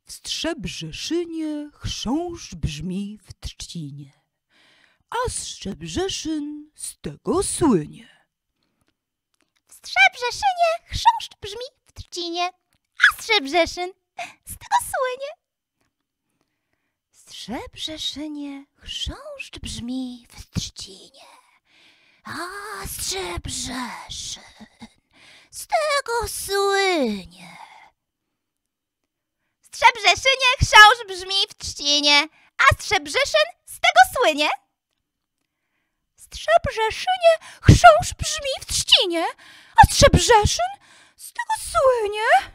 W Strzebrzeszynie chrząszcz brzmi w trzcinie, a Strzebrzeszyn z tego słynie. W Strzebrzeszynie chrząszcz brzmi w trzcinie, a Strzebrzeszyn z tego słynie. W Strzebrzeszynie chrząszcz brzmi w trzcinie, a Strzebrzeszyn z tego słynie. W Strzebrzeszynie chrząszcz brzmi w trzcinie, a Strzebrzeszyn z tego słynie. W Strzebrzeszynie chrząszcz brzmi w trzcinie, a Strzebrzeszyn z tego słynie.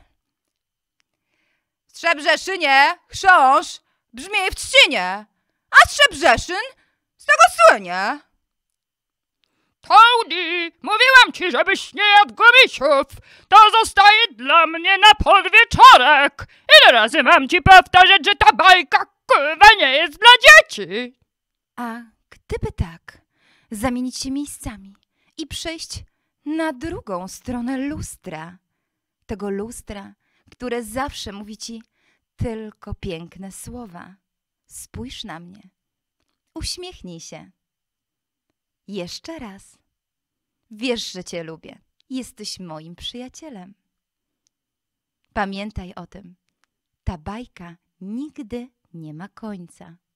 W Strzebrzeszynie chrząszcz brzmi w trzcinie, a Strzebrzeszyn z tego słynie. Toady, mówiłam ci, żebyś nie jadł gumisiów. To zostaje dla mnie na podwieczorek. Ile razy mam ci powtarzać, że ta bajka kurwa nie jest dla dzieci? A gdyby tak, zamienić się miejscami i przejść na drugą stronę lustra. Tego lustra, które zawsze mówi ci tylko piękne słowa. Spójrz na mnie. Uśmiechnij się. Jeszcze raz. Wiesz, że cię lubię. Jesteś moim przyjacielem. Pamiętaj o tym. Ta bajka nigdy nie ma końca.